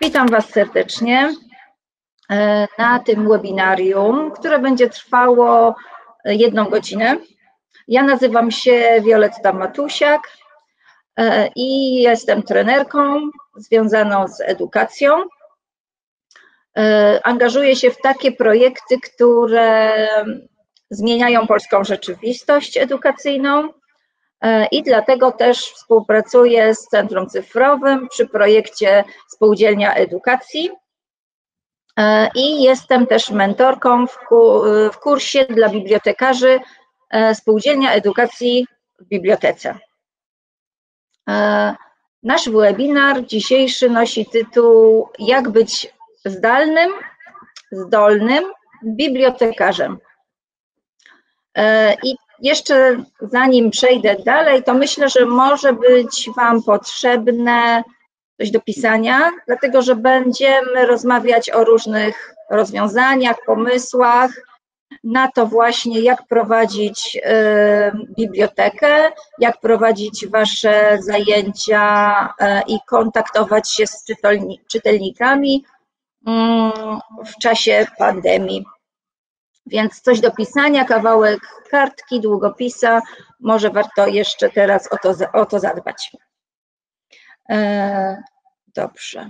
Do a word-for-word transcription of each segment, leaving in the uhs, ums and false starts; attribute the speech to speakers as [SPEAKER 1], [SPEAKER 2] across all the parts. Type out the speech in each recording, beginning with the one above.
[SPEAKER 1] Witam Was serdecznie na tym webinarium, które będzie trwało jedną godzinę. Ja nazywam się Wioletta Matusiak i jestem trenerką związaną z edukacją. Angażuję się w takie projekty, które zmieniają polską rzeczywistość edukacyjną i dlatego też współpracuję z Centrum Cyfrowym przy projekcie Spółdzielnia Edukacji i jestem też mentorką w kursie dla bibliotekarzy Spółdzielnia Edukacji w Bibliotece. Nasz webinar dzisiejszy nosi tytuł Jak być zdalnym, zdolnym bibliotekarzem. I jeszcze zanim przejdę dalej, to myślę, że może być Wam potrzebne coś do pisania, dlatego że będziemy rozmawiać o różnych rozwiązaniach, pomysłach na to właśnie, jak prowadzić bibliotekę, jak prowadzić Wasze zajęcia i kontaktować się z czytelnikami w czasie pandemii. Więc coś do pisania, kawałek kartki, długopisa, może warto jeszcze teraz o to, o to zadbać. Dobrze.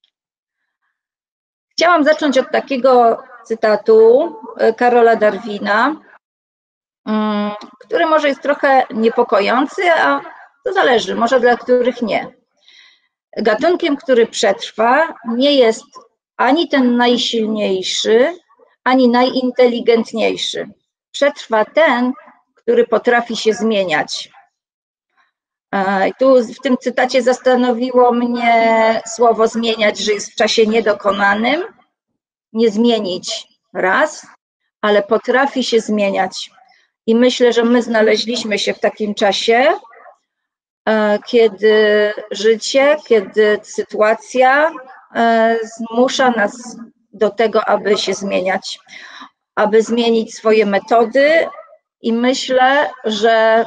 [SPEAKER 1] Chciałam zacząć od takiego cytatu Karola Darwina, który może jest trochę niepokojący, a to zależy, może dla których nie. Gatunkiem, który przetrwa, nie jest ani ten najsilniejszy, ani najinteligentniejszy. Przetrwa ten, który potrafi się zmieniać. I tu w tym cytacie zastanowiło mnie słowo zmieniać, że jest w czasie niedokonanym. Nie zmienić raz, ale potrafi się zmieniać. I myślę, że my znaleźliśmy się w takim czasie, kiedy życie, kiedy sytuacja zmusza nas do tego, aby się zmieniać, aby zmienić swoje metody i myślę, że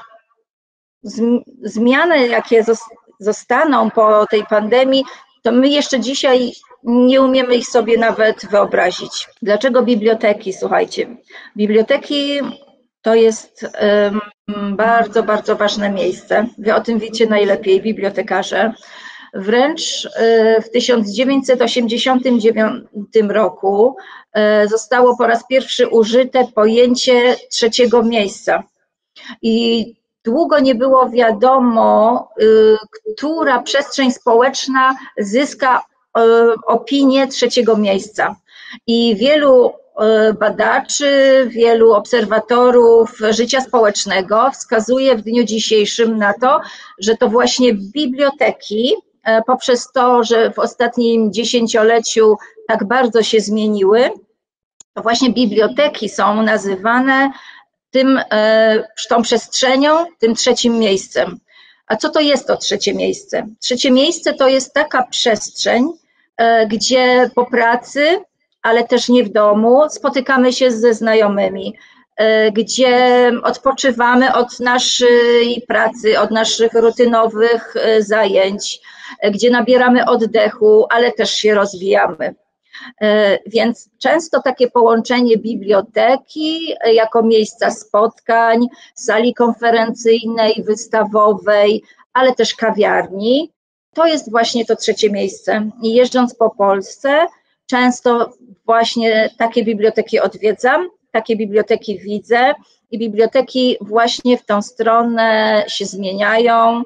[SPEAKER 1] zmiany, jakie zostaną po tej pandemii, to my jeszcze dzisiaj nie umiemy ich sobie nawet wyobrazić. Dlaczego biblioteki? Słuchajcie, biblioteki to jest bardzo, bardzo ważne miejsce. Wy o tym wiecie najlepiej, bibliotekarze. Wręcz w tysiąc dziewięćset osiemdziesiątym dziewiątym roku zostało po raz pierwszy użyte pojęcie trzeciego miejsca. I długo nie było wiadomo, która przestrzeń społeczna zyska opinię trzeciego miejsca. I wielu badaczy, wielu obserwatorów życia społecznego wskazuje w dniu dzisiejszym na to, że to właśnie biblioteki, poprzez to, że w ostatnim dziesięcioleciu tak bardzo się zmieniły, to właśnie biblioteki są nazywane tym, tą przestrzenią, tym trzecim miejscem. A co to jest to trzecie miejsce? Trzecie miejsce to jest taka przestrzeń, gdzie po pracy, ale też nie w domu, spotykamy się ze znajomymi, gdzie odpoczywamy od naszej pracy, od naszych rutynowych zajęć, gdzie nabieramy oddechu, ale też się rozwijamy. Więc często takie połączenie biblioteki jako miejsca spotkań, sali konferencyjnej, wystawowej, ale też kawiarni, to jest właśnie to trzecie miejsce. I jeżdżąc po Polsce, często właśnie takie biblioteki odwiedzam, takie biblioteki widzę i biblioteki właśnie w tą stronę się zmieniają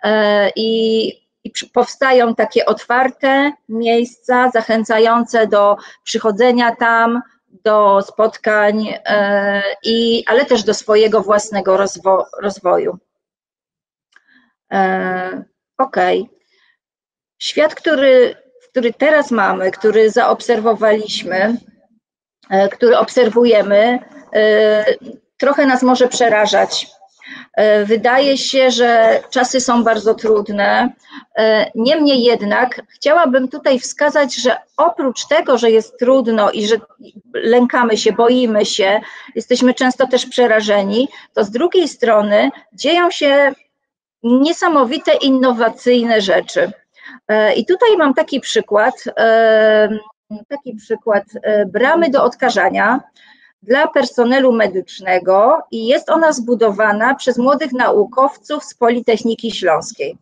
[SPEAKER 1] i I powstają takie otwarte miejsca zachęcające do przychodzenia tam, do spotkań, i, ale też do swojego własnego rozwo rozwoju. Ok. Świat, który, który teraz mamy, który zaobserwowaliśmy, który obserwujemy, trochę nas może przerażać. Wydaje się, że czasy są bardzo trudne. Niemniej jednak chciałabym tutaj wskazać, że oprócz tego, że jest trudno i że lękamy się, boimy się, jesteśmy często też przerażeni, to z drugiej strony dzieją się niesamowite, innowacyjne rzeczy. I tutaj mam taki przykład, taki przykład bramy do odkażania dla personelu medycznego i jest ona zbudowana przez młodych naukowców z Politechniki Śląskiej.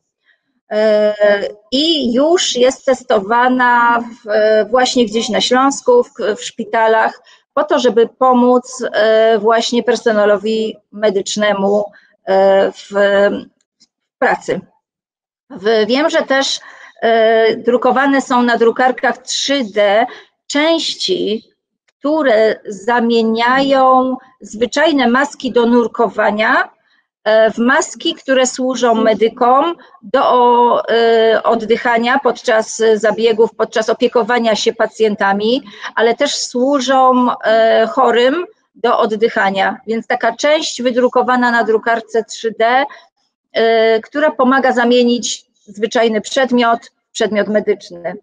[SPEAKER 1] I już jest testowana w, właśnie gdzieś na Śląsku, w, w szpitalach, po to, żeby pomóc właśnie personelowi medycznemu w, w pracy. Wiem, że też drukowane są na drukarkach trzy D części, które zamieniają zwyczajne maski do nurkowania w maski, które służą medykom do oddychania podczas zabiegów, podczas opiekowania się pacjentami, ale też służą chorym do oddychania. Więc taka część wydrukowana na drukarce trzy D, która pomaga zamienić zwyczajny przedmiot w przedmiot medyczny.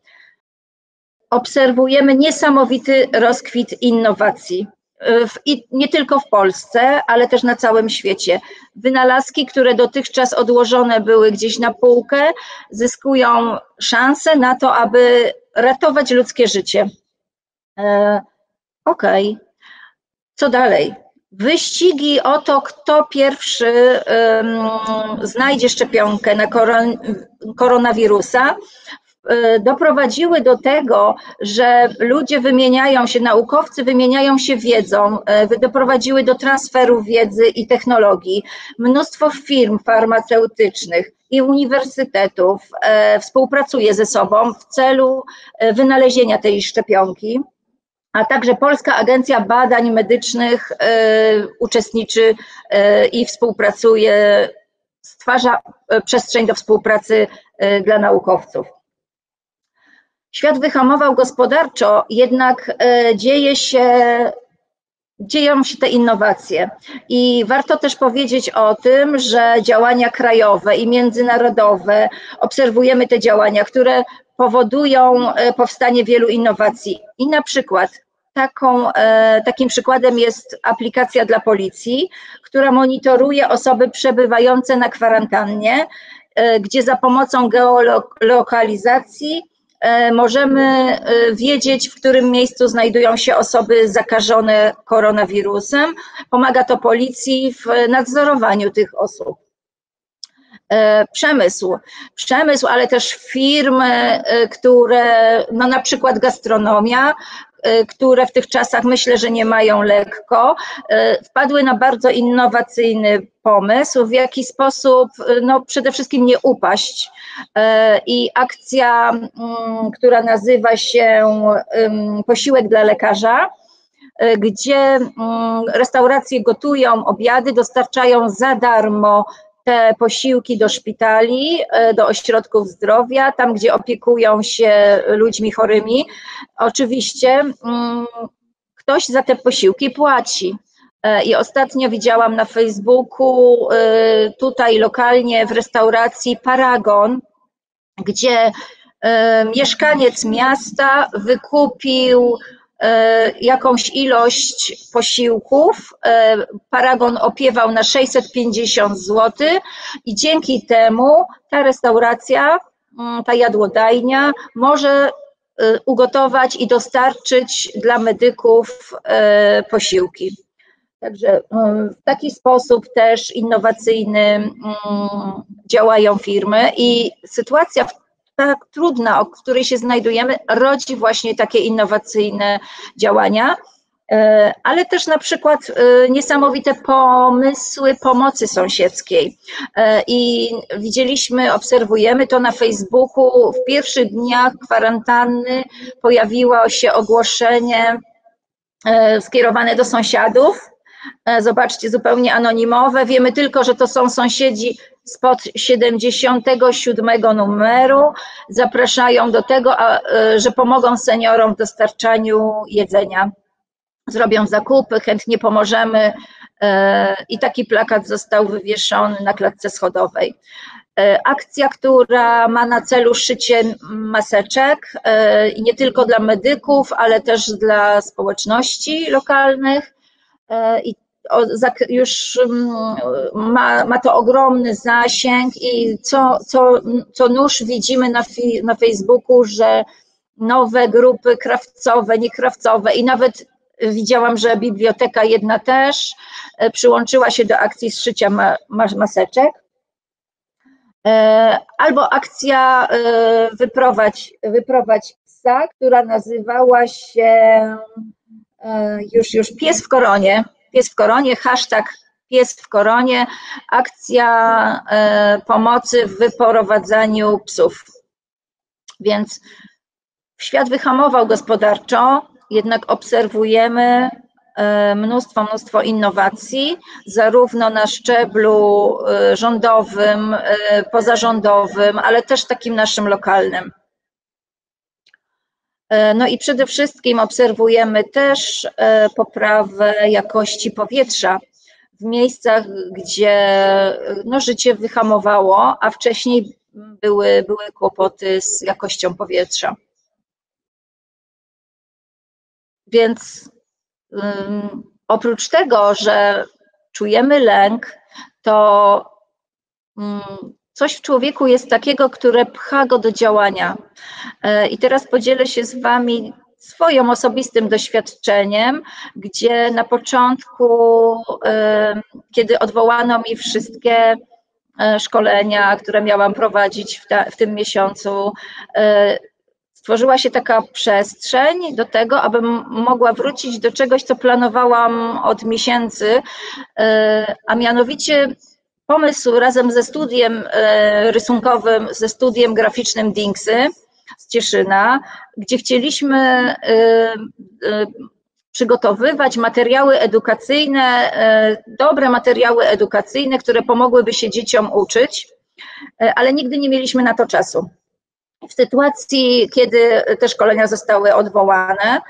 [SPEAKER 1] Obserwujemy niesamowity rozkwit innowacji. W, i nie tylko w Polsce, ale też na całym świecie. Wynalazki, które dotychczas odłożone były gdzieś na półkę, zyskują szansę na to, aby ratować ludzkie życie. E, Okej, okay. Co dalej? Wyścigi o to, kto pierwszy um, znajdzie szczepionkę na koron, koronawirusa, doprowadziły do tego, że ludzie wymieniają się, naukowcy wymieniają się wiedzą, doprowadziły do transferu wiedzy i technologii. Mnóstwo firm farmaceutycznych i uniwersytetów współpracuje ze sobą w celu wynalezienia tej szczepionki, a także Polska Agencja Badań Medycznych uczestniczy i współpracuje, stwarza przestrzeń do współpracy dla naukowców. Świat wyhamował gospodarczo, jednak dzieje się, dzieją się te innowacje i warto też powiedzieć o tym, że działania krajowe i międzynarodowe, obserwujemy te działania, które powodują powstanie wielu innowacji i na przykład taką, takim przykładem jest aplikacja dla policji, która monitoruje osoby przebywające na kwarantannie, gdzie za pomocą geolokalizacji możemy wiedzieć, w którym miejscu znajdują się osoby zakażone koronawirusem. Pomaga to policji w nadzorowaniu tych osób. Przemysł, przemysł, ale też firmy, które, no na przykład gastronomia, które w tych czasach myślę, że nie mają lekko, wpadły na bardzo innowacyjny pomysł, w jaki sposób no przede wszystkim nie upaść. I akcja, która nazywa się Posiłek dla lekarza, gdzie restauracje gotują obiady, dostarczają za darmo te posiłki do szpitali, do ośrodków zdrowia, tam gdzie opiekują się ludźmi chorymi. Oczywiście ktoś za te posiłki płaci. I ostatnio widziałam na Facebooku, tutaj lokalnie w restauracji Paragon, gdzie mieszkaniec miasta wykupił jakąś ilość posiłków, Paragon opiewał na sześćset pięćdziesiąt złotych i dzięki temu ta restauracja, ta jadłodajnia może ugotować i dostarczyć dla medyków posiłki. Także w taki sposób też innowacyjny działają firmy i sytuacja tak trudna, w której się znajdujemy, rodzi właśnie takie innowacyjne działania, ale też na przykład niesamowite pomysły pomocy sąsiedzkiej. I widzieliśmy, obserwujemy to na Facebooku, w pierwszych dniach kwarantanny pojawiło się ogłoszenie skierowane do sąsiadów. Zobaczcie, zupełnie anonimowe. Wiemy tylko, że to są sąsiedzi spod siedemdziesiątego siódmego numeru. Zapraszają do tego, że pomogą seniorom w dostarczaniu jedzenia. Zrobią zakupy, chętnie pomożemy i taki plakat został wywieszony na klatce schodowej. Akcja, która ma na celu szycie maseczek, nie tylko dla medyków, ale też dla społeczności lokalnych. I już ma, ma to ogromny zasięg i co, co, co nóż widzimy na, na Facebooku, że nowe grupy krawcowe, niekrawcowe i nawet widziałam, że biblioteka jedna też przyłączyła się do akcji zszycia ma, maseczek. Albo akcja wyprowadź, wyprowadź psa, która nazywała się już, już Pies w koronie. Pies w koronie, hashtag Pies w koronie, akcja pomocy w wyprowadzaniu psów. Więc świat wyhamował gospodarczo, jednak obserwujemy mnóstwo, mnóstwo innowacji, zarówno na szczeblu rządowym, pozarządowym, ale też takim naszym lokalnym. No i przede wszystkim obserwujemy też poprawę jakości powietrza w miejscach, gdzie no, życie wyhamowało, a wcześniej były, były kłopoty z jakością powietrza. Więc um, oprócz tego, że czujemy lęk, to um, coś w człowieku jest takiego, które pcha go do działania. I teraz podzielę się z Wami swoim osobistym doświadczeniem, gdzie na początku, kiedy odwołano mi wszystkie szkolenia, które miałam prowadzić w, ta, w tym miesiącu, stworzyła się taka przestrzeń do tego, abym mogła wrócić do czegoś, co planowałam od miesięcy, a mianowicie pomysł razem ze studiem rysunkowym, ze studiem graficznym Dinksy z Cieszyna, gdzie chcieliśmy przygotowywać materiały edukacyjne, dobre materiały edukacyjne, które pomogłyby się dzieciom uczyć, ale nigdy nie mieliśmy na to czasu. W sytuacji, kiedy te szkolenia zostały odwołane,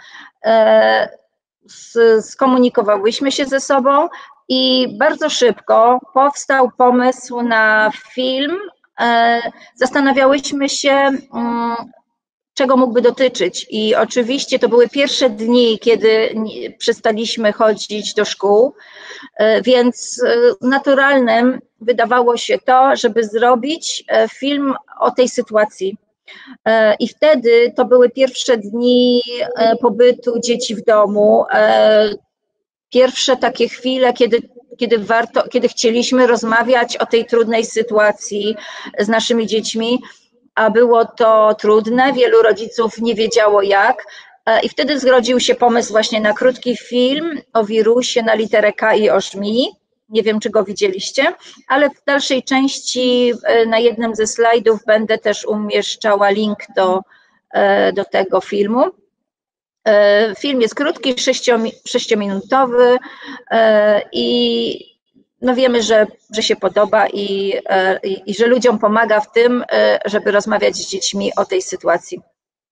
[SPEAKER 1] skomunikowałyśmy się ze sobą i bardzo szybko powstał pomysł na film. Zastanawiałyśmy się, czego mógłby dotyczyć, i oczywiście to były pierwsze dni, kiedy przestaliśmy chodzić do szkół, więc naturalnym wydawało się to, żeby zrobić film o tej sytuacji. I wtedy to były pierwsze dni pobytu dzieci w domu, pierwsze takie chwile, kiedy, kiedy, warto, kiedy chcieliśmy rozmawiać o tej trudnej sytuacji z naszymi dziećmi, a było to trudne, wielu rodziców nie wiedziało jak. I wtedy zrodził się pomysł właśnie na krótki film o wirusie na literę K i o żmii. Nie wiem, czy go widzieliście, ale w dalszej części na jednym ze slajdów będę też umieszczała link do, do tego filmu. Film jest krótki, sześciominutowy i no wiemy, że, że się podoba i, i, i że ludziom pomaga w tym, żeby rozmawiać z dziećmi o tej sytuacji.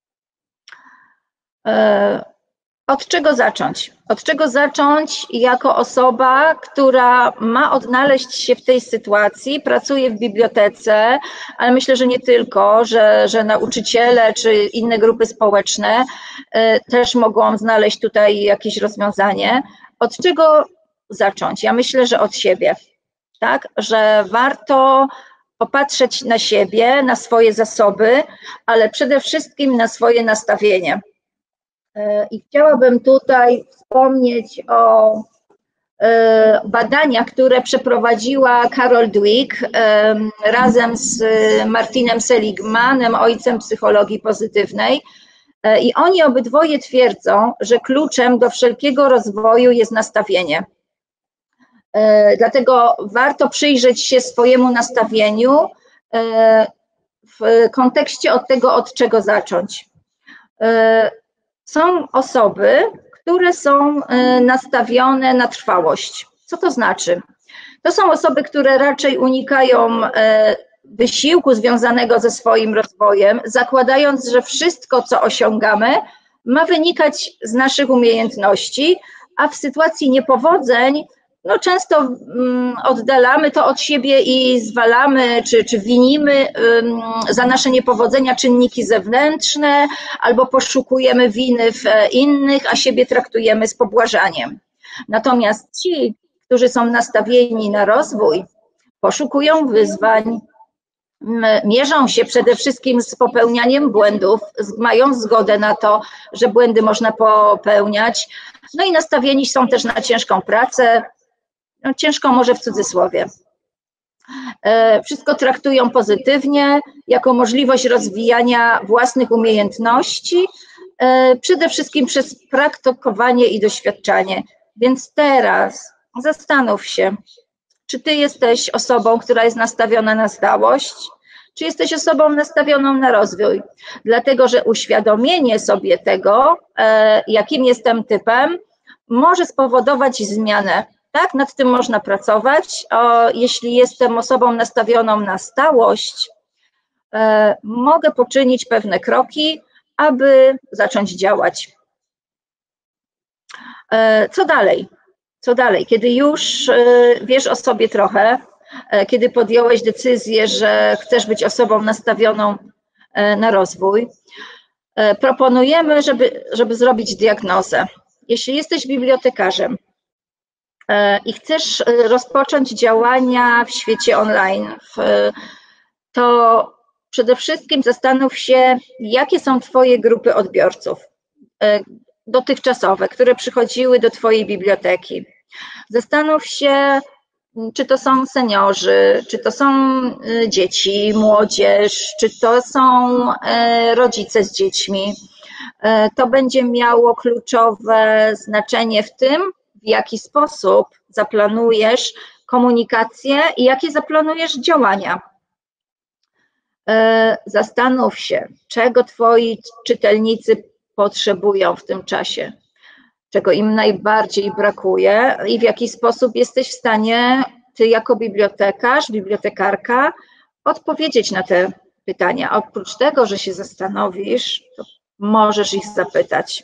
[SPEAKER 1] Od czego zacząć? Od czego zacząć jako osoba, która ma odnaleźć się w tej sytuacji, pracuje w bibliotece, ale myślę, że nie tylko, że, że nauczyciele czy inne grupy społeczne też mogą znaleźć tutaj jakieś rozwiązanie. Od czego zacząć? Ja myślę, że od siebie, tak? Że warto popatrzeć na siebie, na swoje zasoby, ale przede wszystkim na swoje nastawienie. I chciałabym tutaj wspomnieć o badaniach, które przeprowadziła Carol Dweck razem z Martinem Seligmanem, ojcem psychologii pozytywnej. I oni obydwoje twierdzą, że kluczem do wszelkiego rozwoju jest nastawienie. Dlatego warto przyjrzeć się swojemu nastawieniu w kontekście od tego, od czego zacząć. Są osoby, które są nastawione na trwałość. Co to znaczy? To są osoby, które raczej unikają wysiłku związanego ze swoim rozwojem, zakładając, że wszystko, co osiągamy, ma wynikać z naszych umiejętności, a w sytuacji niepowodzeń no często um, oddalamy to od siebie i zwalamy, czy, czy winimy um, za nasze niepowodzenia czynniki zewnętrzne, albo poszukujemy winy w innych, a siebie traktujemy z pobłażaniem. Natomiast ci, którzy są nastawieni na rozwój, poszukują wyzwań, mierzą się przede wszystkim z popełnianiem błędów, mają zgodę na to, że błędy można popełniać, no i nastawieni są też na ciężką pracę, no ciężką może w cudzysłowie. Wszystko traktują pozytywnie, jako możliwość rozwijania własnych umiejętności, przede wszystkim przez praktykowanie i doświadczanie. Więc teraz zastanów się, czy ty jesteś osobą, która jest nastawiona na stałość, czy jesteś osobą nastawioną na rozwój. Dlatego, że uświadomienie sobie tego, jakim jestem typem, może spowodować zmianę. Tak, nad tym można pracować. O, jeśli jestem osobą nastawioną na stałość, e, mogę poczynić pewne kroki, aby zacząć działać. E, co dalej? Co dalej? Kiedy już e, wiesz o sobie trochę, e, kiedy podjąłeś decyzję, że chcesz być osobą nastawioną e, na rozwój, e, proponujemy, żeby, żeby zrobić diagnozę. Jeśli jesteś bibliotekarzem, i chcesz rozpocząć działania w świecie online, to przede wszystkim zastanów się, jakie są Twoje grupy odbiorców dotychczasowe, które przychodziły do Twojej biblioteki. Zastanów się, czy to są seniorzy, czy to są dzieci, młodzież, czy to są rodzice z dziećmi. To będzie miało kluczowe znaczenie w tym, w jaki sposób zaplanujesz komunikację i jakie zaplanujesz działania. Zastanów się, czego Twoi czytelnicy potrzebują w tym czasie, czego im najbardziej brakuje i w jaki sposób jesteś w stanie Ty jako bibliotekarz, bibliotekarka odpowiedzieć na te pytania. Oprócz tego, że się zastanowisz, to możesz ich zapytać.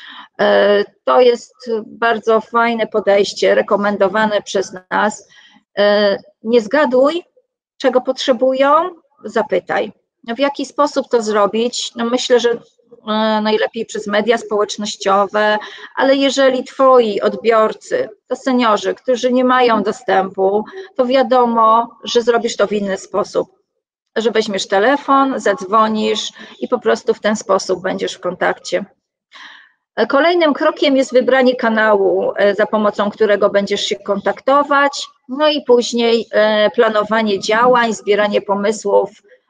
[SPEAKER 1] To jest bardzo fajne podejście, rekomendowane przez nas. Nie zgaduj, czego potrzebują, zapytaj. W jaki sposób to zrobić? No myślę, że najlepiej przez media społecznościowe, ale jeżeli Twoi odbiorcy to seniorzy, którzy nie mają dostępu, to wiadomo, że zrobisz to w inny sposób. Że weźmiesz telefon, zadzwonisz i po prostu w ten sposób będziesz w kontakcie. Kolejnym krokiem jest wybranie kanału, za pomocą którego będziesz się kontaktować, no i później planowanie działań, zbieranie pomysłów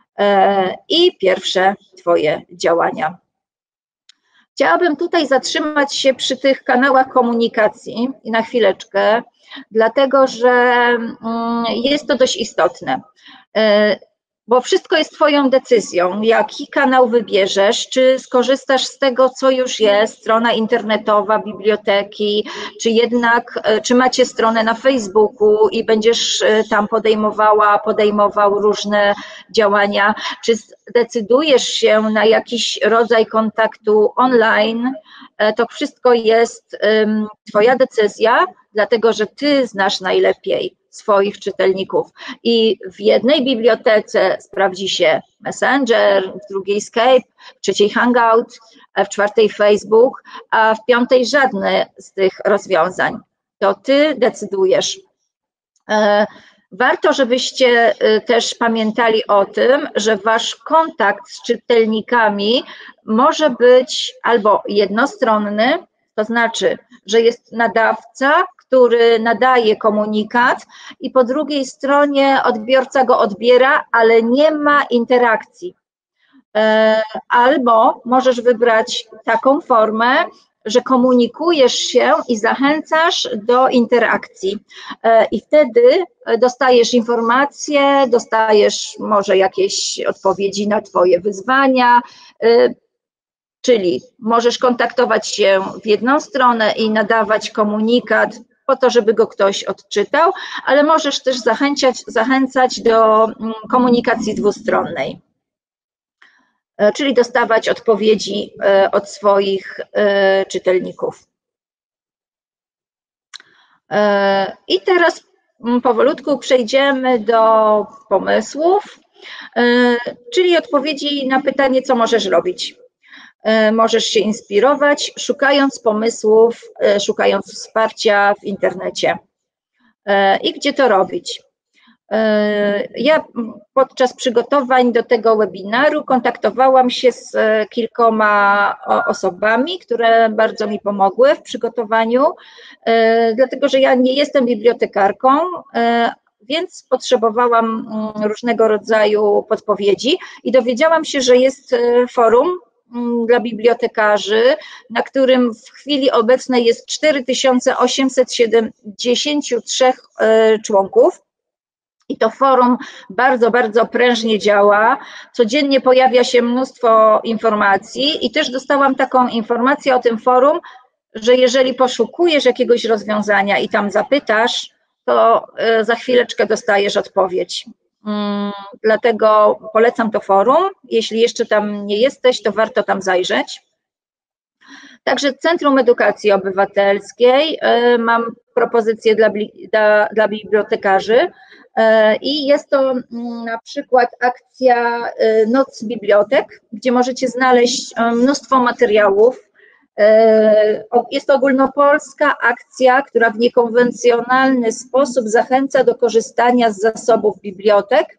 [SPEAKER 1] i pierwsze Twoje działania. Chciałabym tutaj zatrzymać się przy tych kanałach komunikacji i na chwileczkę, dlatego że jest to dość istotne. Bo wszystko jest Twoją decyzją, jaki kanał wybierzesz, czy skorzystasz z tego, co już jest, strona internetowa, biblioteki, czy jednak, czy macie stronę na Facebooku i będziesz tam podejmowała, podejmował różne działania, czy zdecydujesz się na jakiś rodzaj kontaktu online, to wszystko jest Twoja decyzja, dlatego że Ty znasz najlepiej swoich czytelników i w jednej bibliotece sprawdzi się Messenger, w drugiej Skype, w trzeciej Hangout, w czwartej Facebook, a w piątej żadne z tych rozwiązań. To Ty decydujesz. Warto, żebyście też pamiętali o tym, że Wasz kontakt z czytelnikami może być albo jednostronny, to znaczy, że jest nadawca, który nadaje komunikat i po drugiej stronie odbiorca go odbiera, ale nie ma interakcji. Albo możesz wybrać taką formę, że komunikujesz się i zachęcasz do interakcji i wtedy dostajesz informacje, dostajesz może jakieś odpowiedzi na Twoje wyzwania, czyli możesz kontaktować się w jedną stronę i nadawać komunikat po to, żeby go ktoś odczytał, ale możesz też zachęcać, zachęcać do komunikacji dwustronnej, czyli dostawać odpowiedzi od swoich czytelników. I teraz powolutku przejdziemy do pomysłów, czyli odpowiedzi na pytanie, co możesz robić. Możesz się inspirować, szukając pomysłów, szukając wsparcia w internecie. i gdzie to robić. Ja podczas przygotowań do tego webinaru kontaktowałam się z kilkoma osobami, które bardzo mi pomogły w przygotowaniu, dlatego że ja nie jestem bibliotekarką, więc potrzebowałam różnego rodzaju podpowiedzi i dowiedziałam się, że jest forum dla bibliotekarzy, na którym w chwili obecnej jest cztery tysiące osiemset siedemdziesiąt trzy członków. I to forum bardzo, bardzo prężnie działa. Codziennie pojawia się mnóstwo informacji i też dostałam taką informację o tym forum, że jeżeli poszukujesz jakiegoś rozwiązania i tam zapytasz, to za chwileczkę dostajesz odpowiedź. Dlatego polecam to forum. Jeśli jeszcze tam nie jesteś, to warto tam zajrzeć. Także Centrum Edukacji Obywatelskiej, mam propozycję dla, dla, dla bibliotekarzy i jest to na przykład akcja Noc Bibliotek, gdzie możecie znaleźć mnóstwo materiałów. Jest to ogólnopolska akcja, która w niekonwencjonalny sposób zachęca do korzystania z zasobów bibliotek.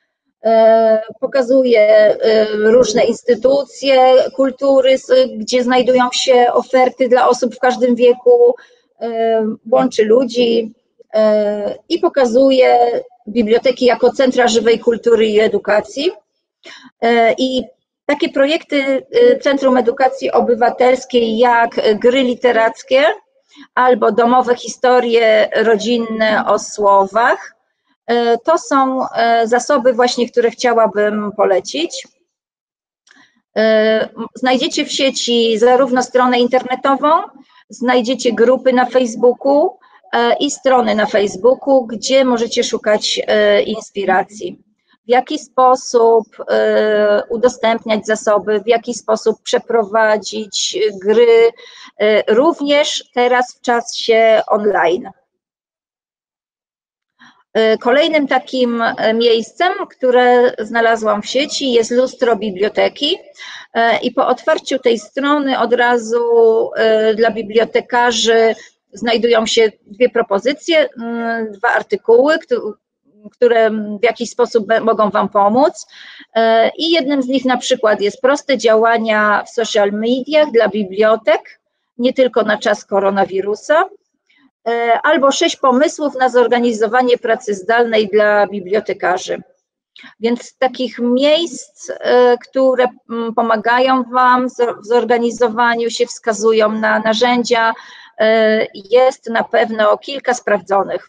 [SPEAKER 1] Pokazuje różne instytucje kultury, gdzie znajdują się oferty dla osób w każdym wieku, łączy ludzi i pokazuje biblioteki jako centra żywej kultury i edukacji. I takie projekty Centrum Edukacji Obywatelskiej jak gry literackie albo domowe historie rodzinne o słowach, to są zasoby właśnie, które chciałabym polecić. Znajdziecie w sieci zarówno stronę internetową, znajdziecie grupy na Facebooku i strony na Facebooku, gdzie możecie szukać inspiracji. W jaki sposób udostępniać zasoby, w jaki sposób przeprowadzić gry, również teraz w czasie online. Kolejnym takim miejscem, które znalazłam w sieci, jest lustro biblioteki i po otwarciu tej strony od razu dla bibliotekarzy znajdują się dwie propozycje, dwa artykuły, które w jakiś sposób mogą Wam pomóc i jednym z nich na przykład jest proste działania w social mediach dla bibliotek, nie tylko na czas koronawirusa, albo sześć pomysłów na zorganizowanie pracy zdalnej dla bibliotekarzy. Więc takich miejsc, które pomagają Wam w zorganizowaniu się, wskazują na narzędzia, jest na pewno kilka sprawdzonych.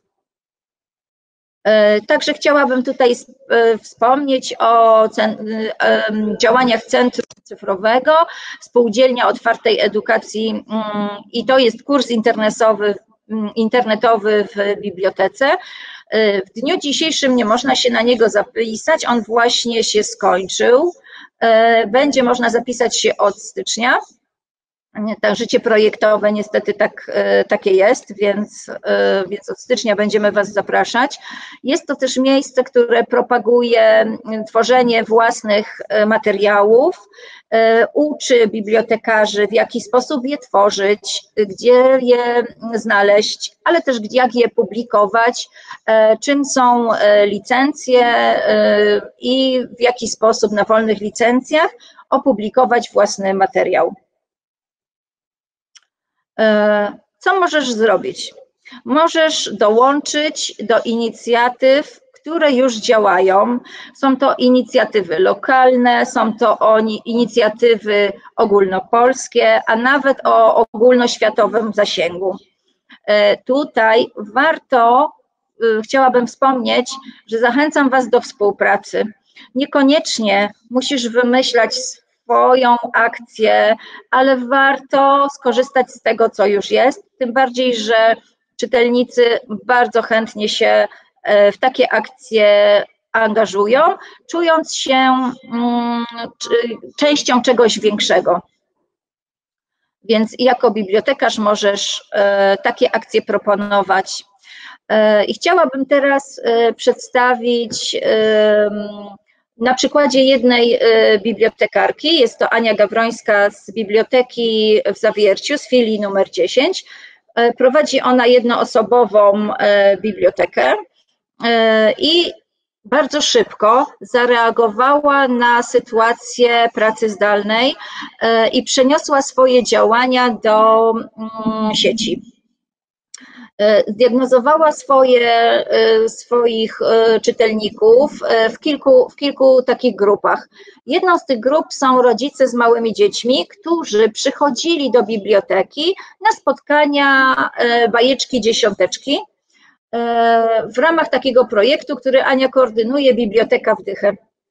[SPEAKER 1] Także chciałabym tutaj wspomnieć o działaniach Centrum Cyfrowego, Spółdzielnia Otwartej Edukacji i to jest kurs internetowy, internetowy w bibliotece. W dniu dzisiejszym nie można się na niego zapisać, on właśnie się skończył. Będzie można zapisać się od stycznia. Tak, życie projektowe niestety tak, takie jest, więc, więc od stycznia będziemy Was zapraszać. Jest to też miejsce, które propaguje tworzenie własnych materiałów, uczy bibliotekarzy, w jaki sposób je tworzyć, gdzie je znaleźć, ale też jak je publikować, czym są licencje i w jaki sposób na wolnych licencjach opublikować własny materiał. Co możesz zrobić? Możesz dołączyć do inicjatyw, które już działają. Są to inicjatywy lokalne, są to inicjatywy ogólnopolskie, a nawet o ogólnoświatowym zasięgu. Tutaj warto, chciałabym wspomnieć, że zachęcam Was do współpracy. Niekoniecznie musisz wymyślać swoją akcję, ale warto skorzystać z tego, co już jest, tym bardziej, że czytelnicy bardzo chętnie się w takie akcje angażują, czując się częścią czegoś większego. Więc jako bibliotekarz możesz takie akcje proponować. I chciałabym teraz przedstawić na przykładzie jednej bibliotekarki, jest to Ania Gawrońska z Biblioteki w Zawierciu, z filii numer dziesięć. Prowadzi ona jednoosobową bibliotekę i bardzo szybko zareagowała na sytuację pracy zdalnej i przeniosła swoje działania do sieci. Zdiagnozowała swoje, swoich czytelników w kilku, w kilku takich grupach. Jedną z tych grup są rodzice z małymi dziećmi, którzy przychodzili do biblioteki na spotkania bajeczki, dziesiąteczki w ramach takiego projektu, który Ania koordynuje, Biblioteka Wdychę.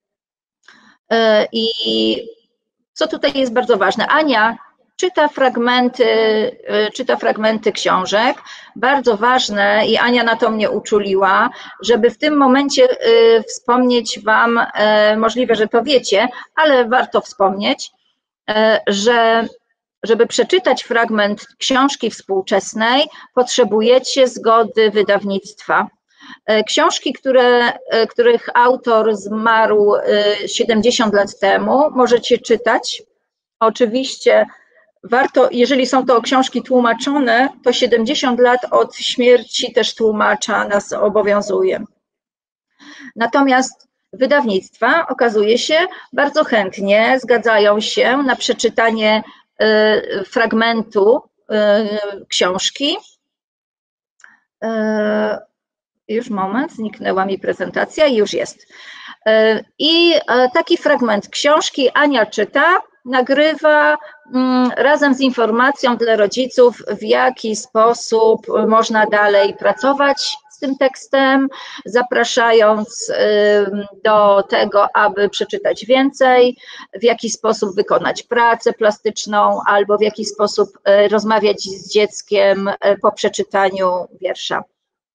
[SPEAKER 1] I co tutaj jest bardzo ważne? Ania czyta fragmenty, czyta fragmenty książek, bardzo ważne i Ania na to mnie uczuliła, żeby w tym momencie wspomnieć Wam, możliwe, że to wiecie, ale warto wspomnieć, że żeby przeczytać fragment książki współczesnej, potrzebujecie zgody wydawnictwa. Książki, które, których autor zmarł siedemdziesiąt lat temu, możecie czytać. Oczywiście warto, jeżeli są to książki tłumaczone, to siedemdziesiąt lat od śmierci też tłumacza nas obowiązuje. Natomiast wydawnictwa, okazuje się, bardzo chętnie zgadzają się na przeczytanie fragmentu książki. Już moment, zniknęła mi prezentacja i już jest. I taki fragment książki Ania czyta, nagrywa razem z informacją dla rodziców, w jaki sposób można dalej pracować z tym tekstem, zapraszając do tego, aby przeczytać więcej, w jaki sposób wykonać pracę plastyczną albo w jaki sposób rozmawiać z dzieckiem po przeczytaniu wiersza.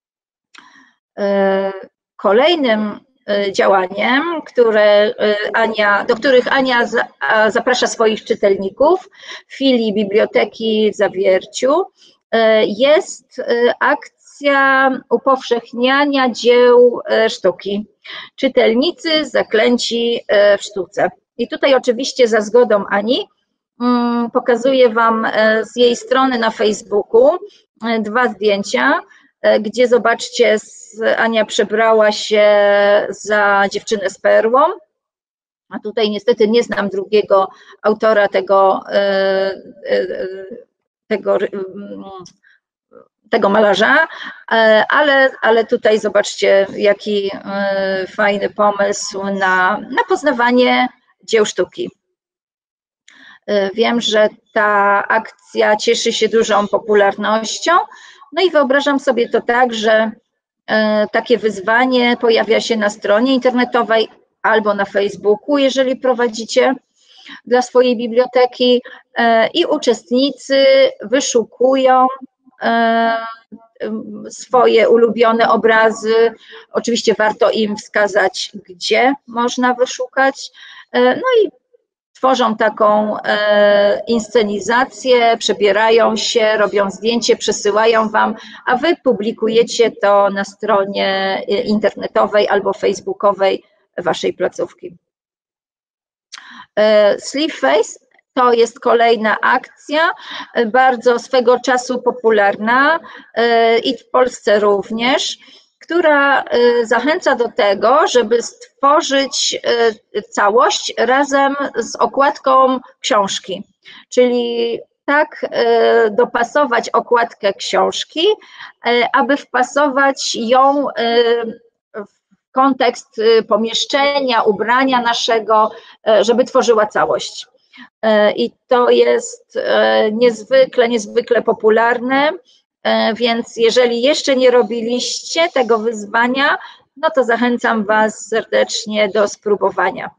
[SPEAKER 1] Kolejnym działaniem, które Ania, do których Ania zaprasza swoich czytelników w filii Biblioteki w Zawierciu, jest akcja upowszechniania dzieł sztuki. Czytelnicy zaklęci w sztuce. I tutaj oczywiście za zgodą Ani pokazuję Wam z jej strony na Facebooku dwa zdjęcia, gdzie zobaczcie, Ania przebrała się za dziewczynę z perłą, a tutaj niestety nie znam drugiego autora tego, tego, tego malarza, ale, ale tutaj zobaczcie, jaki fajny pomysł na, na poznawanie dzieł sztuki. Wiem, że ta akcja cieszy się dużą popularnością, no i wyobrażam sobie to tak, że takie wyzwanie pojawia się na stronie internetowej albo na Facebooku, jeżeli prowadzicie dla swojej biblioteki i uczestnicy wyszukują swoje ulubione obrazy. Oczywiście warto im wskazać, gdzie można wyszukać, no i tworzą taką inscenizację, przebierają się, robią zdjęcie, przesyłają Wam, a Wy publikujecie to na stronie internetowej albo facebookowej Waszej placówki. Sleeveface to jest kolejna akcja, bardzo swego czasu popularna i w Polsce również, która zachęca do tego, żeby stworzyć całość razem z okładką książki, czyli tak dopasować okładkę książki, aby wpasować ją w kontekst pomieszczenia, ubrania naszego, żeby tworzyła całość. I to jest niezwykle, niezwykle popularne. Więc jeżeli jeszcze nie robiliście tego wyzwania, no to zachęcam Was serdecznie do spróbowania.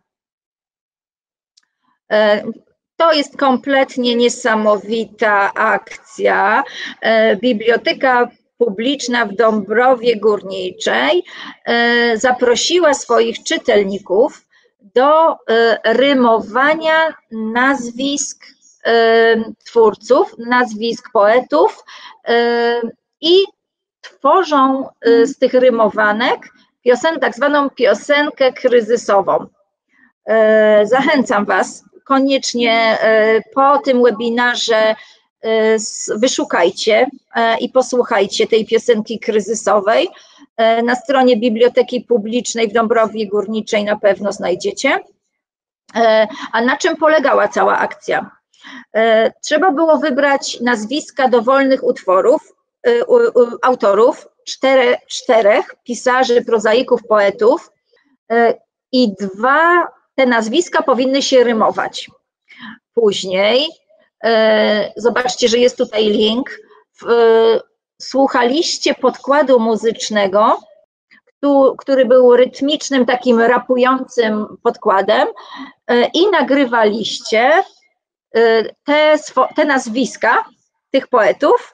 [SPEAKER 1] To jest kompletnie niesamowita akcja. Biblioteka Publiczna w Dąbrowie Górniczej zaprosiła swoich czytelników do rymowania nazwisk twórców, nazwisk poetów i tworzą z tych rymowanek piosen, tak zwaną piosenkę kryzysową. Zachęcam Was koniecznie po tym webinarze wyszukajcie i posłuchajcie tej piosenki kryzysowej. Na stronie Biblioteki Publicznej w Dąbrowie Górniczej na pewno znajdziecie. A na czym polegała cała akcja? Trzeba było wybrać nazwiska dowolnych utworów, autorów, czterech, czterech pisarzy, prozaików, poetów i dwa, te nazwiska powinny się rymować. Później, zobaczcie, że jest tutaj link, słuchaliście podkładu muzycznego, który był rytmicznym, takim rapującym podkładem i nagrywaliście te, te nazwiska tych poetów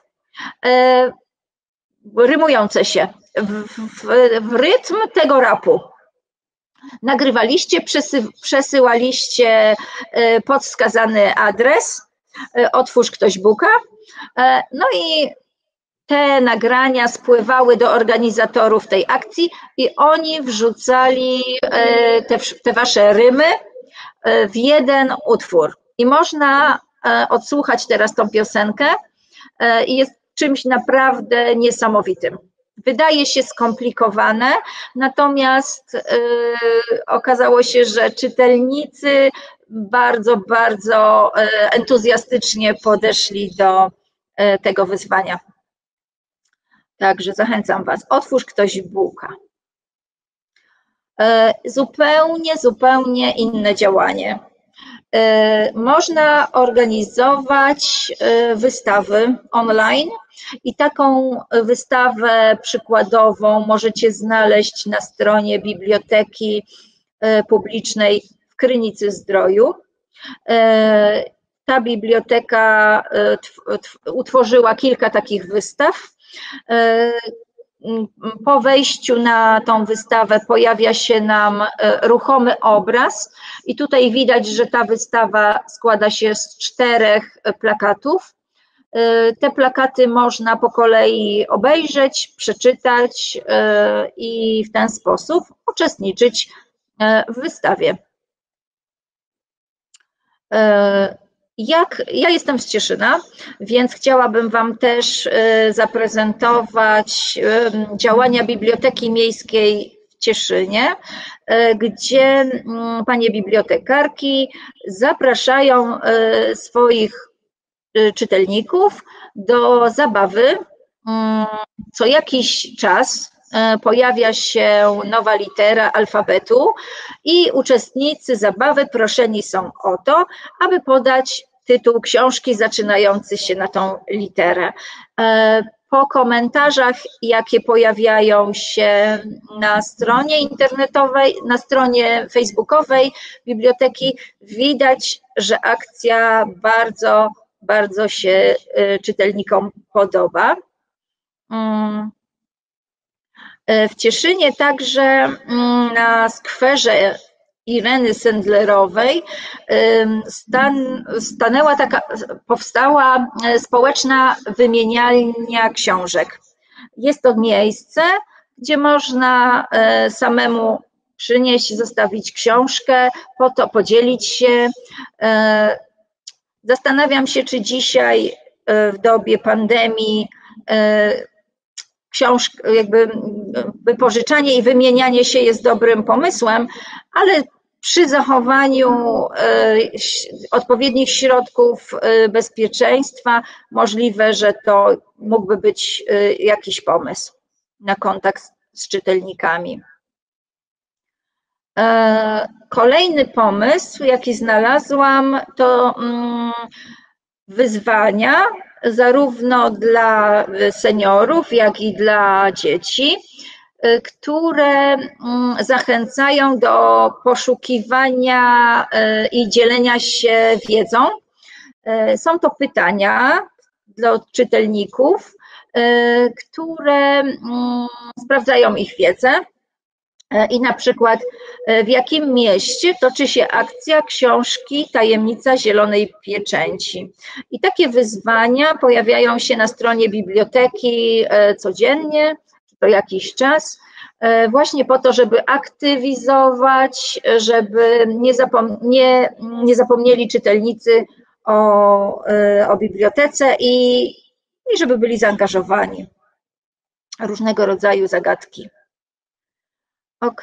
[SPEAKER 1] rymujące się w, w, w rytm tego rapu. Nagrywaliście, przesy, przesyłaliście pod wskazany adres, otwórz ktoś Booka, no i te nagrania spływały do organizatorów tej akcji i oni wrzucali te, te wasze rymy w jeden utwór. I można odsłuchać teraz tą piosenkę i jest czymś naprawdę niesamowitym. Wydaje się skomplikowane, natomiast yy, okazało się, że czytelnicy bardzo, bardzo entuzjastycznie podeszli do yy, tego wyzwania. Także zachęcam Was, otwórz ktoś Booka. Yy, zupełnie, zupełnie inne działanie. Można organizować wystawy online i taką wystawę przykładową możecie znaleźć na stronie Biblioteki Publicznej w Krynicy Zdroju. Ta biblioteka utworzyła kilka takich wystaw. Po wejściu na tą wystawę pojawia się nam ruchomy obraz i tutaj widać, że ta wystawa składa się z czterech plakatów. Te plakaty można po kolei obejrzeć, przeczytać i w ten sposób uczestniczyć w wystawie. Jak, ja jestem z Cieszyna, więc chciałabym Wam też zaprezentować działania Biblioteki Miejskiej w Cieszynie, gdzie panie bibliotekarki zapraszają swoich czytelników do zabawy. Co jakiś czas pojawia się nowa litera alfabetu i uczestnicy zabawy proszeni są o to, aby podać tytuł książki zaczynający się na tą literę. Po komentarzach, jakie pojawiają się na stronie internetowej, na stronie facebookowej biblioteki, widać, że akcja bardzo, bardzo się czytelnikom podoba. W Cieszynie także na skwerze Ireny Sendlerowej stan, stanęła taka, powstała społeczna wymienialnia książek. Jest to miejsce, gdzie można samemu przynieść, zostawić książkę, po to podzielić się. Zastanawiam się, czy dzisiaj w dobie pandemii książk, jakby wypożyczanie i wymienianie się jest dobrym pomysłem, ale przy zachowaniu odpowiednich środków bezpieczeństwa możliwe, że to mógłby być jakiś pomysł na kontakt z czytelnikami. Kolejny pomysł, jaki znalazłam, to wyzwania zarówno dla seniorów, jak i dla dzieci, które zachęcają do poszukiwania i dzielenia się wiedzą. Są to pytania dla czytelników, które sprawdzają ich wiedzę. I na przykład, w jakim mieście toczy się akcja książki Tajemnica Zielonej Pieczęci. I takie wyzwania pojawiają się na stronie biblioteki codziennie, co jakiś czas, właśnie po to, żeby aktywizować, żeby nie, zapom nie, nie zapomnieli czytelnicy o, o bibliotece i, i żeby byli zaangażowani. Różnego rodzaju zagadki. Ok.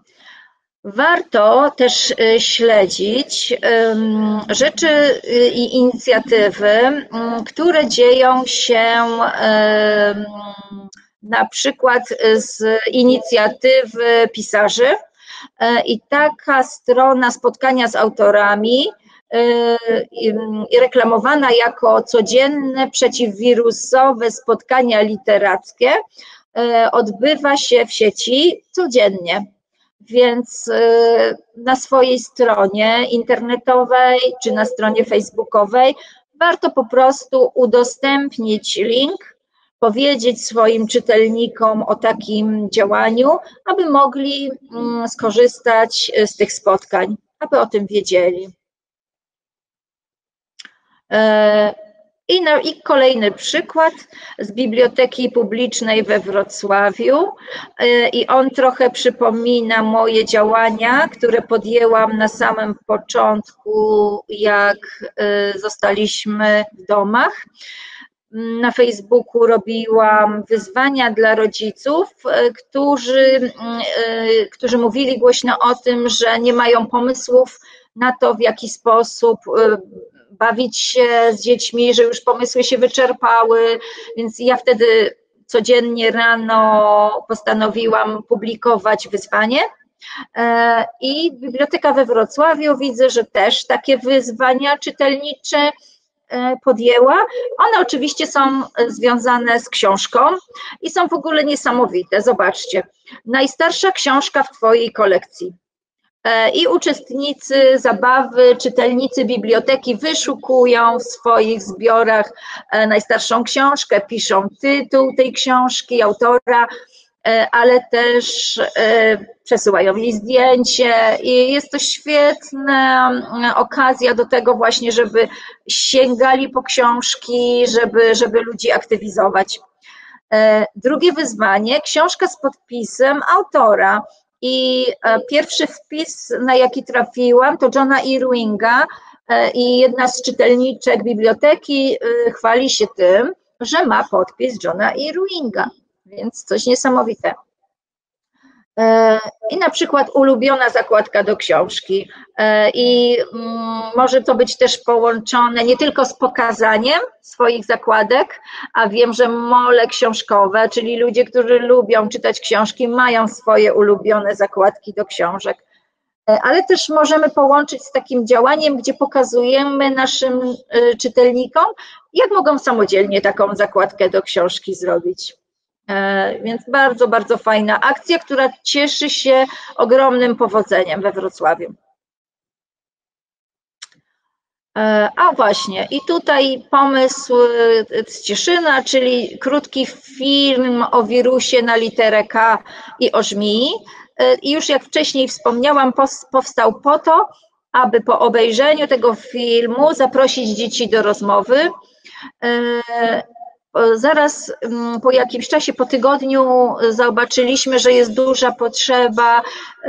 [SPEAKER 1] Warto też śledzić rzeczy i inicjatywy, które dzieją się na przykład z inicjatywy pisarzy i taka strona spotkania z autorami reklamowana jako codzienne przeciwwirusowe spotkania literackie odbywa się w sieci codziennie. Więc na swojej stronie internetowej czy na stronie facebookowej warto po prostu udostępnić link, powiedzieć swoim czytelnikom o takim działaniu, aby mogli skorzystać z tych spotkań, aby o tym wiedzieli. I, na, I kolejny przykład z Biblioteki Publicznej we Wrocławiu i on trochę przypomina moje działania, które podjęłam na samym początku, jak zostaliśmy w domach. Na Facebooku robiłam wyzwania dla rodziców, którzy, którzy mówili głośno o tym, że nie mają pomysłów na to, w jaki sposób bawić się z dziećmi, że już pomysły się wyczerpały, więc ja wtedy codziennie rano postanowiłam publikować wyzwanie i Biblioteka we Wrocławiu widzę, że też takie wyzwania czytelnicze podjęła. One oczywiście są związane z książką i są w ogóle niesamowite. Zobaczcie, najstarsza książka w Twojej kolekcji. I uczestnicy zabawy, czytelnicy biblioteki wyszukują w swoich zbiorach najstarszą książkę, piszą tytuł tej książki, autora, ale też przesyłają jej zdjęcie i jest to świetna okazja do tego właśnie, żeby sięgali po książki, żeby, żeby ludzi aktywizować. Drugie wyzwanie, książka z podpisem autora. I pierwszy wpis, na jaki trafiłam, to Johna Irvinga i jedna z czytelniczek biblioteki chwali się tym, że ma podpis Johna Irvinga, więc coś niesamowite. I na przykład ulubiona zakładka do książki i może to być też połączone nie tylko z pokazaniem swoich zakładek, a wiem, że mole książkowe, czyli ludzie, którzy lubią czytać książki, mają swoje ulubione zakładki do książek, ale też możemy połączyć z takim działaniem, gdzie pokazujemy naszym czytelnikom, jak mogą samodzielnie taką zakładkę do książki zrobić. Więc bardzo, bardzo fajna akcja, która cieszy się ogromnym powodzeniem we Wrocławiu. A właśnie, i tutaj pomysł z Cieszyna, czyli krótki film o wirusie na literę K i o żmii. I już jak wcześniej wspomniałam, powstał po to, aby po obejrzeniu tego filmu zaprosić dzieci do rozmowy. Zaraz po jakimś czasie, po tygodniu zobaczyliśmy, że jest duża potrzeba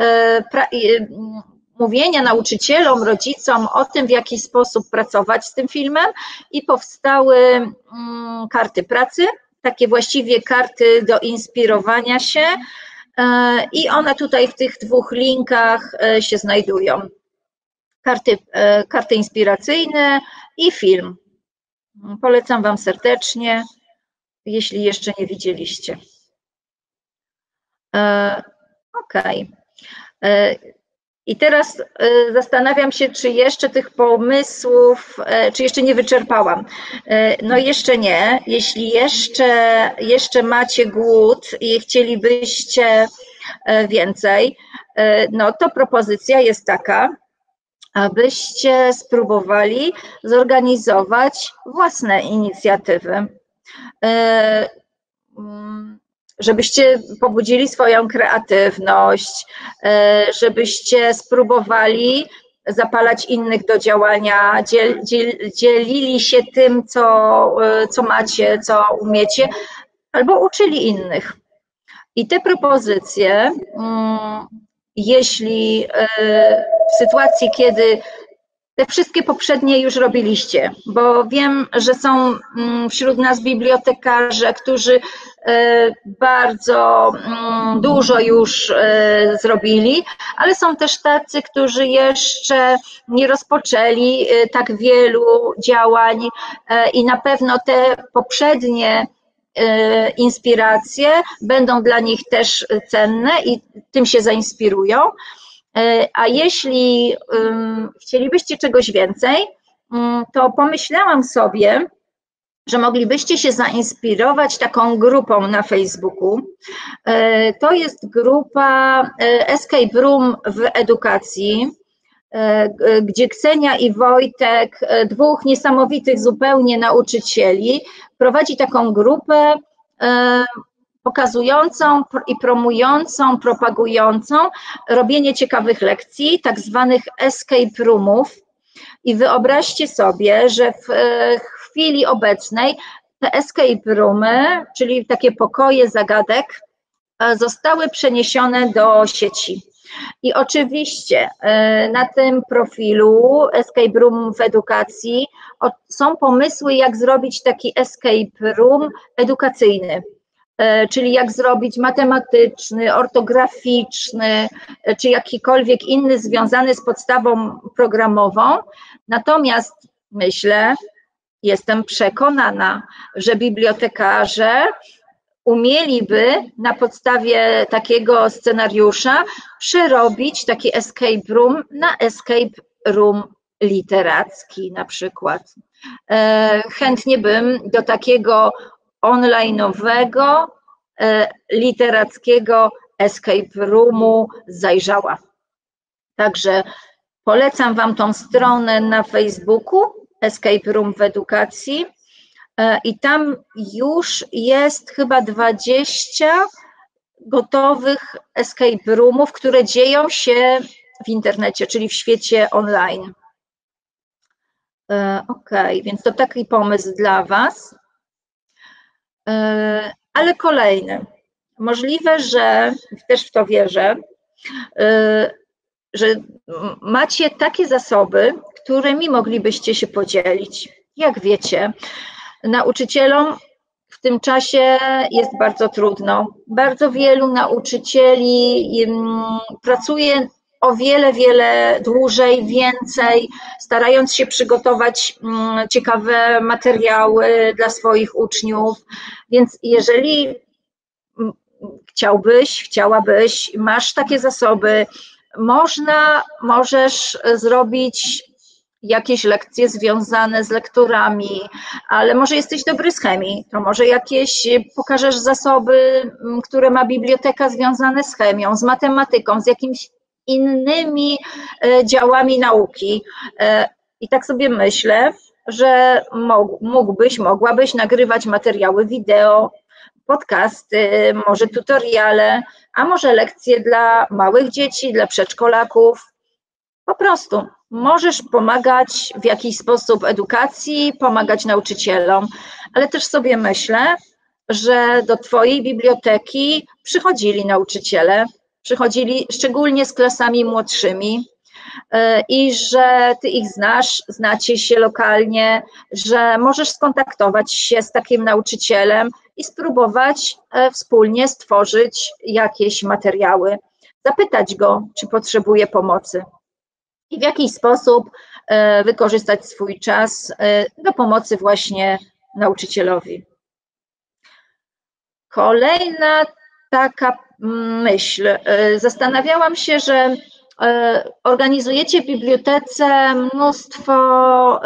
[SPEAKER 1] mówienia nauczycielom, rodzicom o tym, w jaki sposób pracować z tym filmem i powstały karty pracy, takie właściwie karty do inspirowania się i one tutaj w tych dwóch linkach się znajdują. Karty, karty inspiracyjne i film. Polecam Wam serdecznie, jeśli jeszcze nie widzieliście. Ok. I teraz zastanawiam się, czy jeszcze tych pomysłów, czy jeszcze nie wyczerpałam. No jeszcze nie. Jeśli jeszcze, jeszcze macie głód i chcielibyście więcej, no to propozycja jest taka, abyście spróbowali zorganizować własne inicjatywy, żebyście pobudzili swoją kreatywność, żebyście spróbowali zapalać innych do działania, dziel, dziel, dzielili się tym, co, co macie, co umiecie, albo uczyli innych. I te propozycje, jeśli w sytuacji, kiedy te wszystkie poprzednie już robiliście, bo wiem, że są wśród nas bibliotekarze, którzy bardzo dużo już zrobili, ale są też tacy, którzy jeszcze nie rozpoczęli tak wielu działań i na pewno te poprzednie inspiracje będą dla nich też cenne i tym się zainspirują. A jeśli chcielibyście czegoś więcej, to pomyślałam sobie, że moglibyście się zainspirować taką grupą na Facebooku. To jest grupa Escape Room w edukacji, gdzie Ksenia i Wojtek, dwóch niesamowitych zupełnie nauczycieli, prowadzi taką grupę pokazującą i promującą, propagującą robienie ciekawych lekcji, tak zwanych escape roomów. I wyobraźcie sobie, że w chwili obecnej te escape roomy, czyli takie pokoje zagadek, zostały przeniesione do sieci. I oczywiście na tym profilu Escape Room w edukacji są pomysły, jak zrobić taki escape room edukacyjny, czyli jak zrobić matematyczny, ortograficzny, czy jakikolwiek inny związany z podstawą programową. Natomiast myślę, jestem przekonana, że bibliotekarze umieliby na podstawie takiego scenariusza przerobić taki escape room na escape room literacki na przykład. Chętnie bym do takiego online'owego, literackiego escape roomu zajrzała. Także polecam Wam tą stronę na Facebooku, Escape Room w edukacji, i tam już jest chyba dwadzieścia gotowych escape roomów, które dzieją się w internecie, czyli w świecie online. Ok, więc to taki pomysł dla Was. Ale kolejny. Możliwe, że też w to wierzę, że macie takie zasoby, którymi moglibyście się podzielić. Jak wiecie, nauczycielom w tym czasie jest bardzo trudno. Bardzo wielu nauczycieli pracuje o wiele, wiele dłużej, więcej, starając się przygotować ciekawe materiały dla swoich uczniów. Więc jeżeli chciałbyś, chciałabyś, masz takie zasoby, można, możesz zrobić jakieś lekcje związane z lekturami, ale może jesteś dobry z chemii, to może jakieś pokażesz zasoby, które ma biblioteka związane z chemią, z matematyką, z jakimiś innymi działami nauki. I tak sobie myślę, że mógłbyś, mogłabyś nagrywać materiały wideo, podcasty, może tutoriale, a może lekcje dla małych dzieci, dla przedszkolaków. Po prostu możesz pomagać w jakiś sposób edukacji, pomagać nauczycielom, ale też sobie myślę, że do Twojej biblioteki przychodzili nauczyciele, przychodzili szczególnie z klasami młodszymi i że Ty ich znasz, znacie się lokalnie, że możesz skontaktować się z takim nauczycielem i spróbować wspólnie stworzyć jakieś materiały, zapytać go, czy potrzebuje pomocy i w jakiś sposób wykorzystać swój czas do pomocy właśnie nauczycielowi. Kolejna taka myśl. Zastanawiałam się, że organizujecie w bibliotece mnóstwo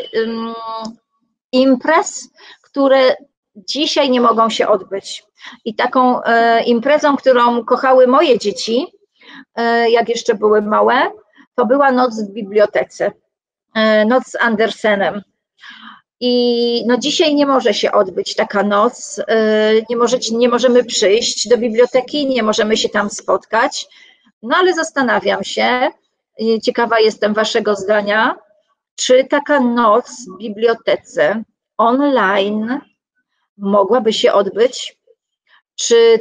[SPEAKER 1] imprez, które dzisiaj nie mogą się odbyć. I taką imprezą, którą kochały moje dzieci, jak jeszcze były małe, to była noc w bibliotece, noc z Andersenem. I no dzisiaj nie może się odbyć taka noc, nie, możecie, nie możemy przyjść do biblioteki, nie możemy się tam spotkać, no ale zastanawiam się, ciekawa jestem Waszego zdania, czy taka noc w bibliotece online mogłaby się odbyć, czy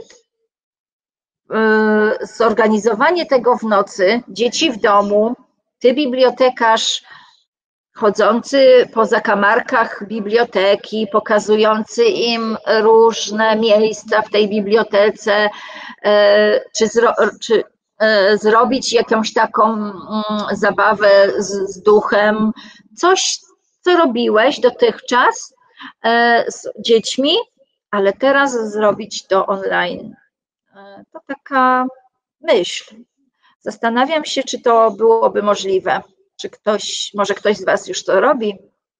[SPEAKER 1] zorganizowanie tego w nocy, dzieci w domu, Ty bibliotekarz chodzący po zakamarkach biblioteki, pokazujący im różne miejsca w tej bibliotece, czy, zro, czy zrobić jakąś taką zabawę z, z duchem, coś, co robiłeś dotychczas z dziećmi, ale teraz zrobić to online. To taka myśl. Zastanawiam się, czy to byłoby możliwe. Czy ktoś, może ktoś z Was już to robi?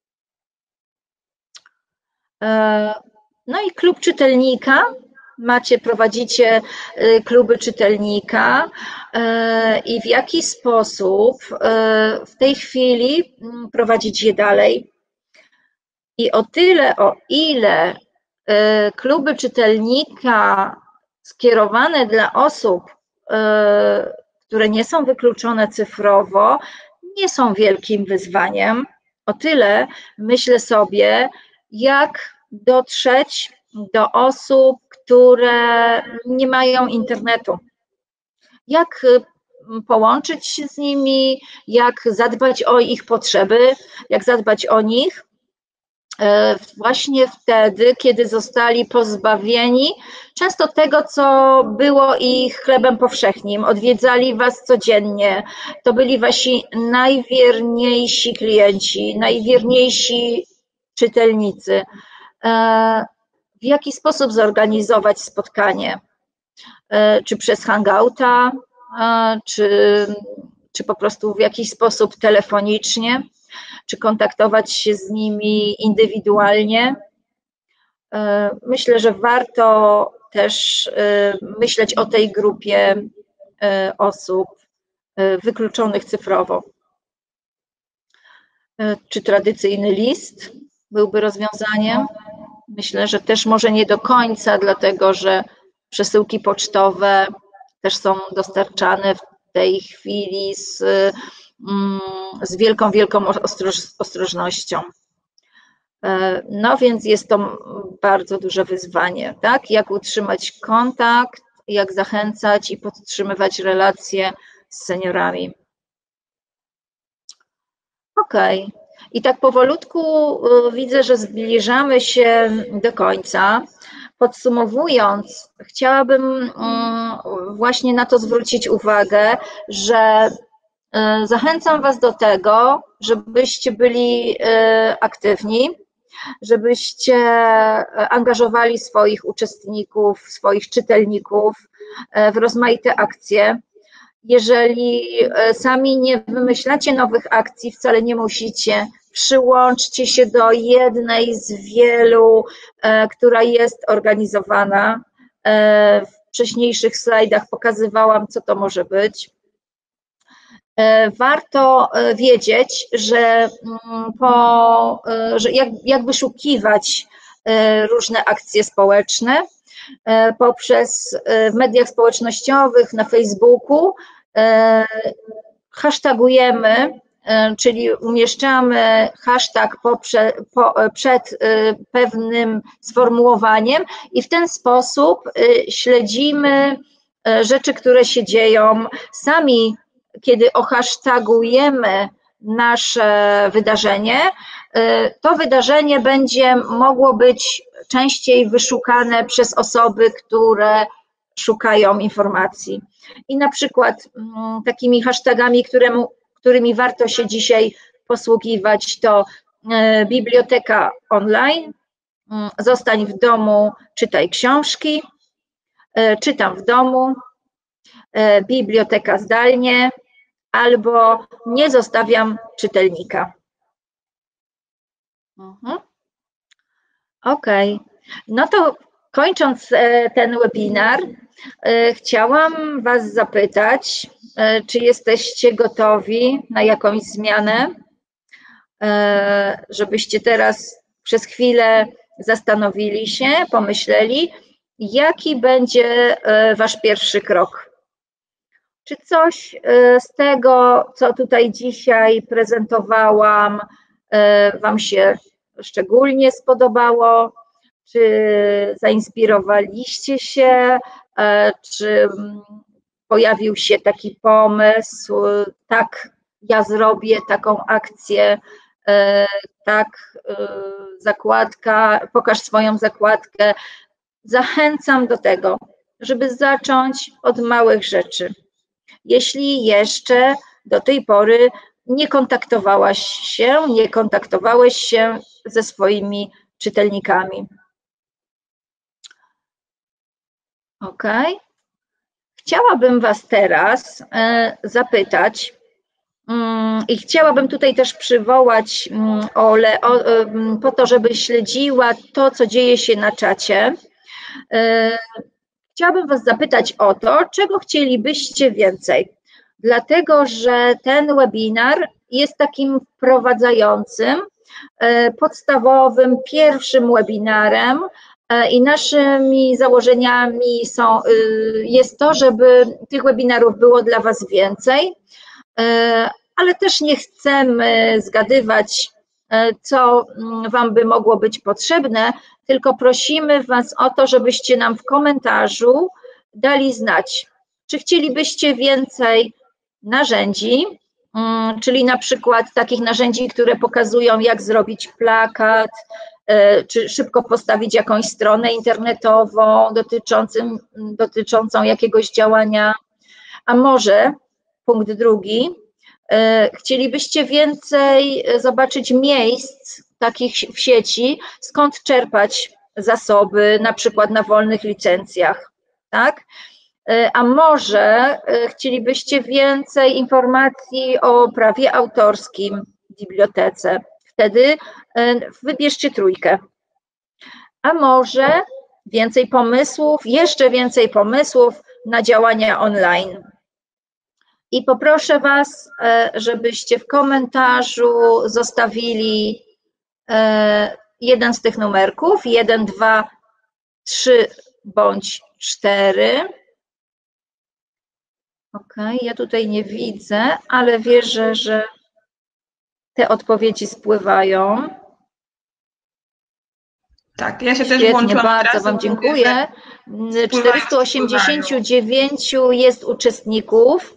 [SPEAKER 1] No i klub czytelnika. Macie, prowadzicie kluby czytelnika i w jaki sposób w tej chwili prowadzić je dalej. I o tyle, o ile kluby czytelnika skierowane dla osób, które nie są wykluczone cyfrowo, nie są wielkim wyzwaniem, o tyle myślę sobie, jak dotrzeć do osób, które nie mają internetu. Jak połączyć się z nimi, jak zadbać o ich potrzeby, jak zadbać o nich właśnie wtedy, kiedy zostali pozbawieni często tego, co było ich chlebem powszechnym. Odwiedzali Was codziennie, to byli Wasi najwierniejsi klienci, najwierniejsi czytelnicy. W jaki sposób zorganizować spotkanie? Czy przez hangouta, czy, czy po prostu w jakiś sposób telefonicznie? Czy kontaktować się z nimi indywidualnie? Myślę, że warto też myśleć o tej grupie osób wykluczonych cyfrowo. Czy tradycyjny list byłby rozwiązaniem? Myślę, że też może nie do końca, dlatego że przesyłki pocztowe też są dostarczane w tej chwili z z wielką, wielką ostrożnością. No więc jest to bardzo duże wyzwanie, tak? Jak utrzymać kontakt, jak zachęcać i podtrzymywać relacje z seniorami. Okej. Okay. I tak powolutku widzę, że zbliżamy się do końca. Podsumowując, chciałabym właśnie na to zwrócić uwagę, że zachęcam Was do tego, żebyście byli aktywni, żebyście angażowali swoich uczestników, swoich czytelników w rozmaite akcje. Jeżeli sami nie wymyślacie nowych akcji, wcale nie musicie, przyłączcie się do jednej z wielu, która jest organizowana. W wcześniejszych slajdach pokazywałam, co to może być. Warto wiedzieć, że, po, że jak, jak wyszukiwać różne akcje społeczne poprzez w mediach społecznościowych, na Facebooku, hashtagujemy, czyli umieszczamy hashtag poprze, po, przed pewnym sformułowaniem i w ten sposób śledzimy rzeczy, które się dzieją. Sami, kiedy ohashtagujemy nasze wydarzenie, to wydarzenie będzie mogło być częściej wyszukane przez osoby, które szukają informacji. I na przykład takimi hashtagami, któremu, którymi warto się dzisiaj posługiwać, to biblioteka online, zostań w domu, czytaj książki, czytam w domu, biblioteka zdalnie, albo nie zostawiam czytelnika. Mhm. Okej, okay. No to kończąc ten webinar, chciałam Was zapytać, czy jesteście gotowi na jakąś zmianę, żebyście teraz przez chwilę zastanowili się, pomyśleli, jaki będzie Wasz pierwszy krok. Czy coś z tego, co tutaj dzisiaj prezentowałam, Wam się szczególnie spodobało? Czy zainspirowaliście się? Czy pojawił się taki pomysł, tak, ja zrobię taką akcję tak, zakładka, pokaż swoją zakładkę. Zachęcam do tego, żeby zacząć od małych rzeczy. Jeśli jeszcze do tej pory nie kontaktowałaś się, nie kontaktowałeś się ze swoimi czytelnikami. Ok. Chciałabym Was teraz zapytać i chciałabym tutaj też przywołać Olę po to, żeby śledziła to, co dzieje się na czacie. Chciałabym Was zapytać o to, czego chcielibyście więcej, dlatego że ten webinar jest takim wprowadzającym, podstawowym, pierwszym webinarem i naszymi założeniami są, jest to, żeby tych webinarów było dla Was więcej, ale też nie chcemy zgadywać, co Wam by mogło być potrzebne, tylko prosimy Was o to, żebyście nam w komentarzu dali znać, czy chcielibyście więcej narzędzi, czyli na przykład takich narzędzi, które pokazują, jak zrobić plakat, czy szybko postawić jakąś stronę internetową dotyczącym, dotyczącą jakiegoś działania, a może punkt drugi, chcielibyście więcej zobaczyć miejsc takich w sieci, skąd czerpać zasoby, na przykład na wolnych licencjach, tak? A może chcielibyście więcej informacji o prawie autorskim w bibliotece, wtedy wybierzcie trójkę. A może więcej pomysłów, jeszcze więcej pomysłów na działania online. I poproszę Was, żebyście w komentarzu zostawili jeden z tych numerków, jeden, dwa, trzy bądź cztery. Ok, ja tutaj nie widzę, ale wierzę, że te odpowiedzi spływają.
[SPEAKER 2] Tak, ja się
[SPEAKER 1] Świetnie,
[SPEAKER 2] też włączyłam.
[SPEAKER 1] bardzo Wam dziękuję. czterysta osiemdziesiąt dziewięć jest uczestników.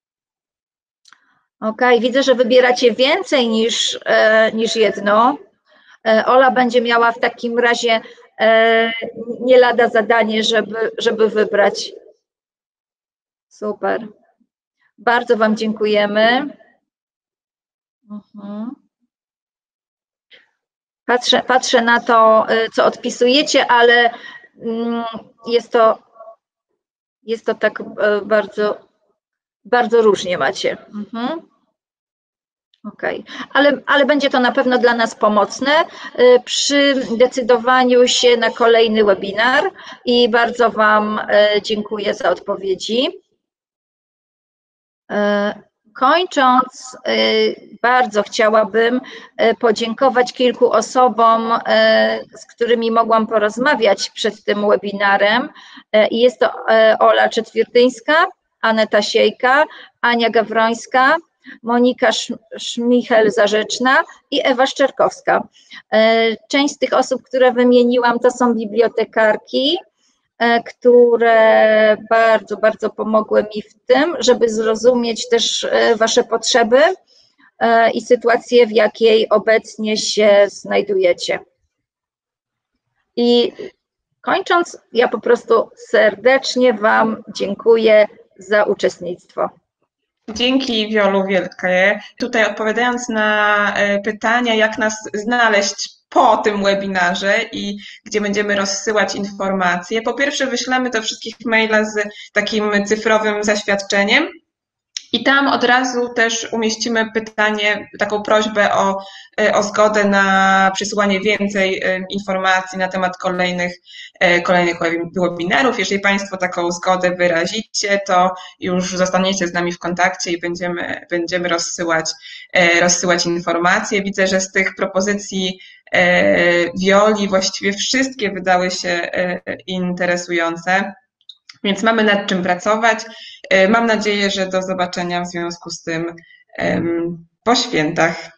[SPEAKER 1] Ok, widzę, że wybieracie więcej niż, niż jedno. Ola będzie miała w takim razie nie lada zadanie, żeby, żeby wybrać. Super. Bardzo Wam dziękujemy. Mhm. Patrzę, patrzę na to, co odpisujecie, ale jest to, jest to tak bardzo, bardzo różnie macie. Mhm. Okej, okay. ale, ale będzie to na pewno dla nas pomocne przy decydowaniu się na kolejny webinar i bardzo Wam dziękuję za odpowiedzi. Kończąc, bardzo chciałabym podziękować kilku osobom, z którymi mogłam porozmawiać przed tym webinarem. I jest to Ola Czetwiertyńska, Aneta Siejka, Ania Gawrońska, Monika Szmichel-Zarzeczna i Ewa Szczerkowska. Część z tych osób, które wymieniłam, to są bibliotekarki, które bardzo, bardzo pomogły mi w tym, żeby zrozumieć też Wasze potrzeby i sytuację, w jakiej obecnie się znajdujecie. I kończąc, ja po prostu serdecznie Wam dziękuję za uczestnictwo.
[SPEAKER 2] Dzięki, Wiolu, wielkie. Tutaj odpowiadając na pytania, jak nas znaleźć po tym webinarze i gdzie będziemy rozsyłać informacje. Po pierwsze, wyślemy do wszystkich maila z takim cyfrowym zaświadczeniem i tam od razu też umieścimy pytanie, taką prośbę o, o zgodę na przesyłanie więcej informacji na temat kolejnych, kolejnych webinarów. Jeżeli Państwo taką zgodę wyrazicie, to już zostaniecie z nami w kontakcie i będziemy, będziemy rozsyłać, rozsyłać informacje. Widzę, że z tych propozycji Wioli właściwie wszystkie wydały się interesujące, więc mamy nad czym pracować. Mam nadzieję, że do zobaczenia w związku z tym po świętach.